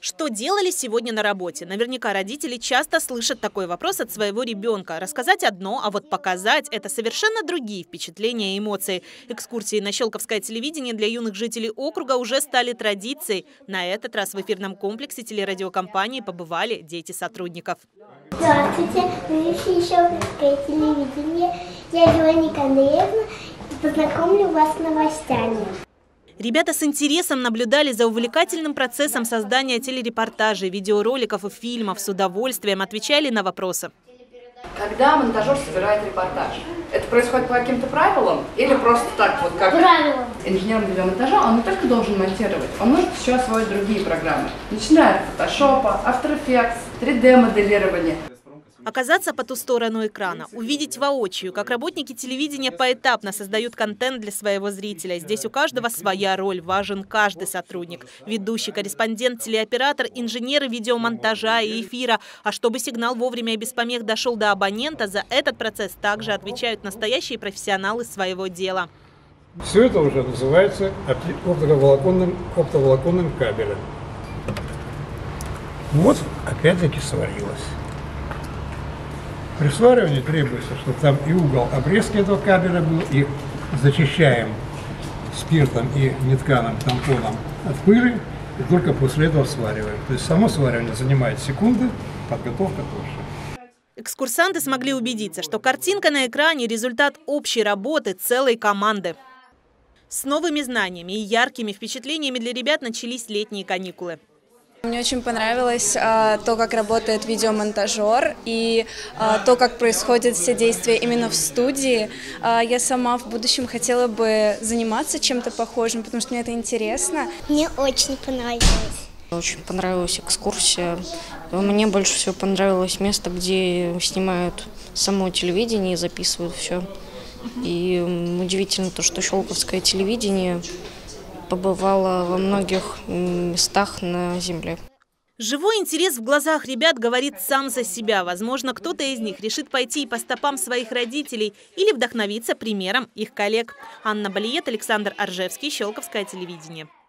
Что делали сегодня на работе? Наверняка родители часто слышат такой вопрос от своего ребенка. Рассказать одно, а вот показать – это совершенно другие впечатления и эмоции. Экскурсии на Щелковское телевидение для юных жителей округа уже стали традицией. На этот раз в эфирном комплексе телерадиокомпании побывали дети сотрудников. Здравствуйте, мы ищем Щелковское телевидение. Я Вероника Андреевна и познакомлю вас с новостями. Ребята с интересом наблюдали за увлекательным процессом создания телерепортажей, видеороликов и фильмов, с удовольствием отвечали на вопросы. Когда монтажер собирает репортаж, это происходит по каким-то правилам или просто так, вот как инженер видеомонтажа, он не только должен монтировать, он может еще освоить другие программы, начиная от фотошопа, After Effects, 3D-моделирования. Оказаться по ту сторону экрана, увидеть воочию, как работники телевидения поэтапно создают контент для своего зрителя. Здесь у каждого своя роль, важен каждый сотрудник. Ведущий, корреспондент, телеоператор, инженеры видеомонтажа и эфира. А чтобы сигнал вовремя и без помех дошел до абонента, за этот процесс также отвечают настоящие профессионалы своего дела. Все это уже называется оптоволоконным кабелем. Вот опять-таки сварилось. При сваривании требуется, чтобы там и угол обрезки этого кабеля был, и зачищаем спиртом и нетканым тампоном от пыли, и только после этого свариваем. То есть само сваривание занимает секунды, подготовка тоже. Экскурсанты смогли убедиться, что картинка на экране – результат общей работы целой команды. С новыми знаниями и яркими впечатлениями для ребят начались летние каникулы. Мне очень понравилось то, как работает видеомонтажер и то, как происходят все действия именно в студии. Я сама в будущем хотела бы заниматься чем-то похожим, потому что мне это интересно. Мне очень понравилось. Очень понравилась экскурсия. Мне больше всего понравилось место, где снимают само телевидение и записывают все. И удивительно то, что Щелковское телевидение побывала во многих местах на земле. Живой интерес в глазах ребят говорит сам за себя. Возможно, кто-то из них решит пойти по стопам своих родителей или вдохновиться примером их коллег. Анна Балиет, Александр Аржевский, Щелковское телевидение.